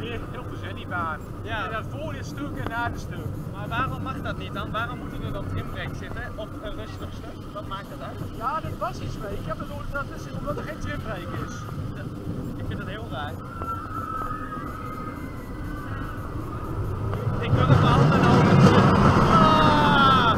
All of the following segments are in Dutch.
heel veel zendibaan. Ja. En dan voor dit stuk en na dit stuk. Maar waarom mag dat niet dan? Waarom moeten er dan trimbrake zitten op een rustig stuk? Wat maakt dat uit? Ja, dat was iets mee. Ik heb het nooit, dat is omdat er geen trimbrake is. Ik vind het heel raar. Ik wil het mijn handen houden. Ah!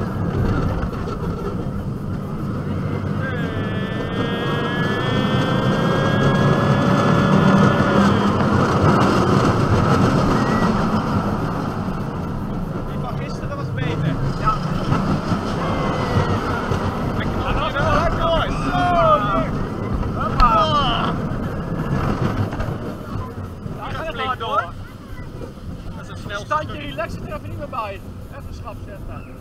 Die van gisteren was beter. Ja. Ik knal hier wel hard door. Hoppa. Ah! Daar gaat gaat het flink hard door. door. Dat is het snelste Standje stuk. relaxen er even niet meer bij. Even schap zetten.